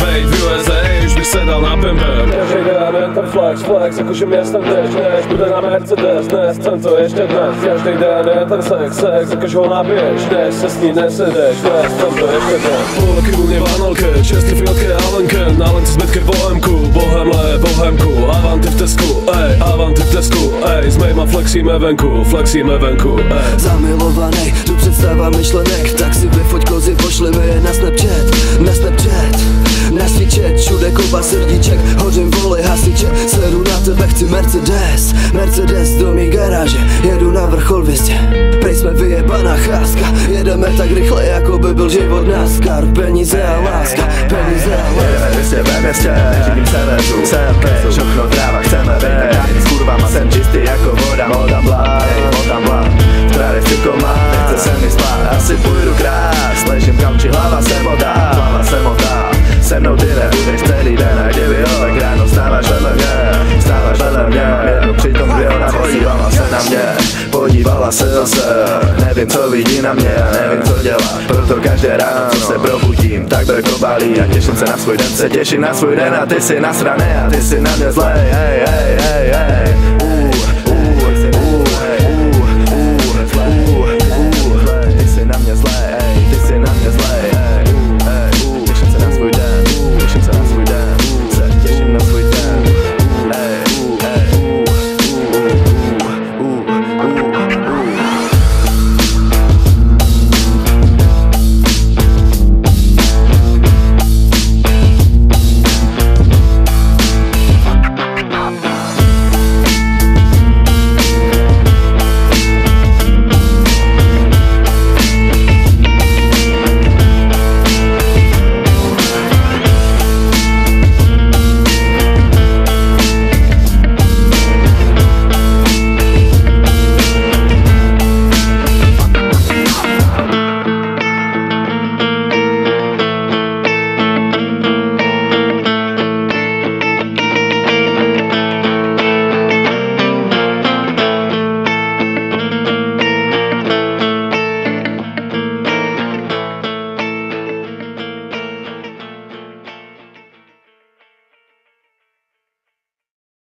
bejt v USA, už bych se dal na pimpem. Každý den jen ten flex, flex, jakože městem jdeš, než bude na Mercedes, dnes, ten to ještě dnes. Každý den jen ten sex, sex, jakože ho nabiješ, než se s ní nesedeš, dnes, ten to ještě dnes. Půlky u mě vanilky, čestý fiotky Alenken, na lence zbytky bohemku, bohemle, bohemku, avanty v Tesku, ej, avanty v Tesku, ej, s mejma flexíme venku, ej. Zamilovaný, tu představa myšlenek, tak si vyfoť kozy, pošli mi je na Snapchat, na Snapchat, na svíčet, všude kopa srdíček, hořím voli hasiče, sedu na tebe, chci Mercedes, Mercedes do mý garáže, jedu na vrchol 200, prej jsme vyjebaná cháska, jedeme tak rychle, jako by byl život NASCAR, peníze a láska, peníze a láska. Jedeme 200 ve městě, řídím cementu, semkej, všechno tráva, chceme být s kurvama, jsem čistý jako voda, modam blá, v trávě chci komát, nechce se mi spát, asi půjdu krást, ležím kamči, hlava se motá, se mnou ty nebudeš celý den, a kdyby tak ráno stáváš vedle mě, mám jednu přitom dvě, ona podívala se zase, nevím co vidí na mě a nevím co dělá, proto každé ráno co se probudím, tak brko balí a těším se na svůj den, se těším na svůj den a ty si nasranej a ty si na mě zlej, hej.